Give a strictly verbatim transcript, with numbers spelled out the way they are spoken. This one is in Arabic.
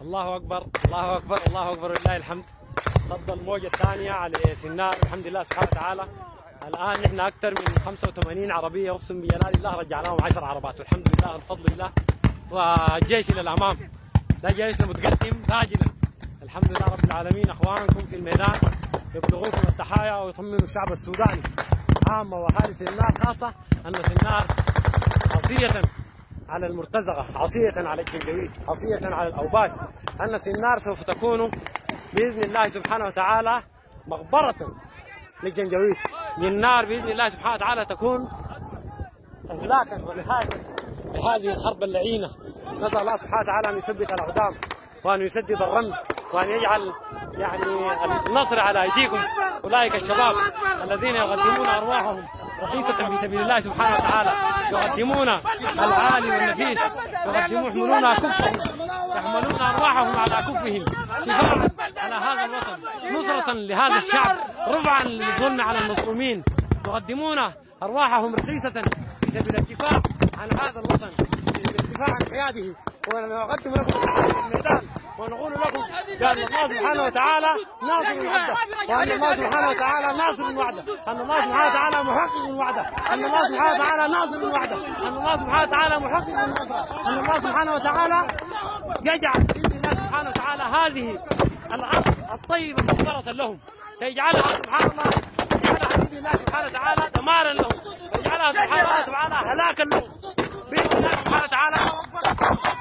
الله اكبر الله اكبر الله اكبر ولله الحمد. صد الموجه الثانيه على سنار الحمد لله سبحانه وتعالى. الان نحن اكثر من خمسة وثمانين عربيه اقسم بجلال الله رجعناهم عشر عربات والحمد لله بفضل الله. والجيش الى الامام ده جيشنا متقدم راجلا الحمد لله رب العالمين. اخوانكم في الميدان يبلغوكم التحايا ويطمنوا الشعب السوداني عامه واهالي سنار خاصه ان سنار عصيه على المرتزقه، عصيه على الجنجويد، عصيه على الاوباش، ان سنار سوف تكون باذن الله سبحانه وتعالى مقبره للجنجويد. النار باذن الله سبحانه وتعالى تكون اهلاكا ونهايه لهذه الحرب اللعينه. نسال الله سبحانه وتعالى ان يثبت الاقدام وان يسدد الرمل وان يجعل يعني النصر على ايديكم اولئك الشباب الذين يقدمون ارواحهم رخيصة في سبيل الله سبحانه وتعالى، يقدمون العالي والنفيس، يقدمون يحملون كفهم يحملون ارواحهم على كفهم دفاعا على هذا الوطن، نصرة لهذا الشعب، رفعا للظلم على المظلومين، يقدمون ارواحهم رخيصة في سبيل الدفاع عن هذا الوطن، في سبيل الدفاع عن حياته. ونقدم لكم الميدان ونقول لكم بأن الله سبحانه وتعالى ناصر الوعدة، وأن الله سبحانه وتعالى ناصر الوعدة، أن الله سبحانه وتعالى محقق الوعدة، أن الله سبحانه وتعالى ناصر الوعدة، أن الله سبحانه وتعالى محقق النصرة، أن الله سبحانه وتعالى يجعل بإذن الله سبحانه وتعالى هذه الأرض الطيبة مغفرة لهم، يجعلها سبحان الله يجعلها بإذن الله سبحانه وتعالى دمارا لهم، ويجعلها سبحانه وتعالى هلاكا لهم بإذن الله سبحانه وتعالى.